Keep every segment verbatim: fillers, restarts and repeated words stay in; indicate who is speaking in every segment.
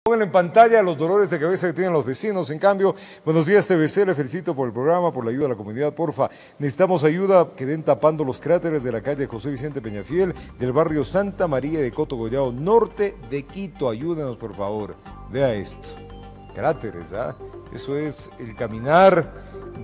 Speaker 1: Pongan en pantalla los dolores de cabeza que tienen los vecinos. En cambio, buenos días T V C, le felicito por el programa, por la ayuda a la comunidad, porfa. Necesitamos ayuda que den tapando los cráteres de la calle José Vicente Peñafiel, del barrio Santa María de Coto Gollao, norte de Quito. Ayúdenos, por favor. Vea esto. Cráteres, ¿ah? Eso es el caminar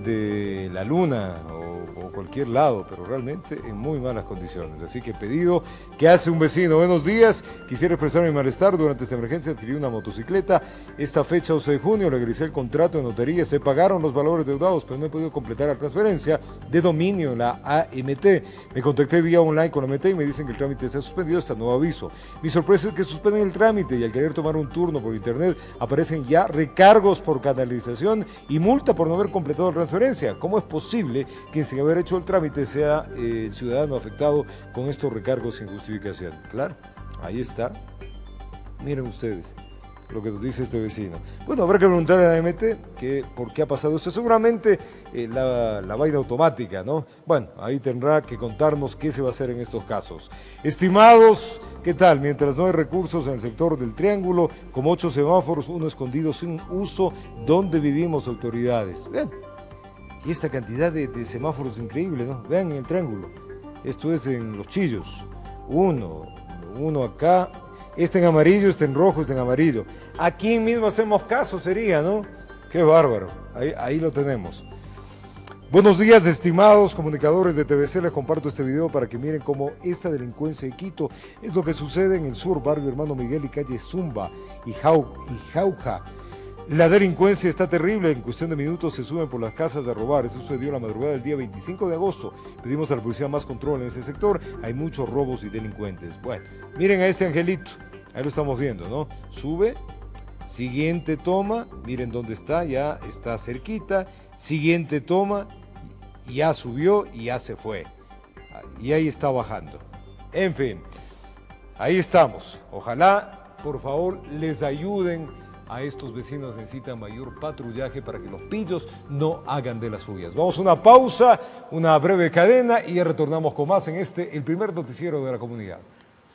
Speaker 1: de la luna o, o cualquier lado, pero realmente en muy malas condiciones. Así que pedido que hace un vecino. Buenos días, quisiera expresar mi malestar. Durante esta emergencia adquirí una motocicleta. Esta fecha once de junio legalicé el contrato de notaría, se pagaron los valores deudados, pero no he podido completar la transferencia de dominio en la A M T. Me contacté vía online con la A M T y me dicen que el trámite está suspendido hasta nuevo aviso. Mi sorpresa es que suspenden el trámite y al querer tomar un turno por internet aparecen ya recargos por canalización y multa por no haber completado la transferencia. ¿Cómo es posible que sin haber hecho el trámite sea eh, el ciudadano afectado con estos recargos sin justificación? Claro, ahí está. Miren ustedes lo que nos dice este vecino. Bueno, habrá que preguntarle a la A M T que por qué ha pasado eso. Seguramente eh, la, la vaina automática, ¿no? Bueno, ahí tendrá que contarnos qué se va a hacer en estos casos. Estimados, ¿qué tal? Mientras no hay recursos en el sector del Triángulo, como ocho semáforos, uno escondido sin uso, ¿dónde vivimos, autoridades? Vean, y esta cantidad de, de semáforos increíble, ¿no? Vean en el Triángulo. Esto es en Los Chillos. Uno, uno acá. Este en amarillo, este en rojo, este en amarillo. Aquí mismo hacemos caso, sería, ¿no? Qué bárbaro. Ahí, ahí lo tenemos. Buenos días, estimados comunicadores de T V C. Les comparto este video para que miren cómo esta delincuencia de Quito es lo que sucede en el sur, barrio Hermano Miguel y calle Zumba y, Jau, y Jauja. La delincuencia está terrible, en cuestión de minutos se suben por las casas a robar. Eso sucedió la madrugada del día veinticinco de agosto. Pedimos a la policía más control en ese sector, hay muchos robos y delincuentes. Bueno, miren a este angelito, ahí lo estamos viendo, ¿no? Sube, siguiente toma, miren dónde está, ya está cerquita, siguiente toma, ya subió y ya se fue. Y ahí está bajando. En fin, ahí estamos. Ojalá, por favor, les ayuden. A estos vecinos necesitan mayor patrullaje para que los pillos no hagan de las suyas. Vamos a una pausa, una breve cadena y ya retornamos con más en este, el primer noticiero de la comunidad.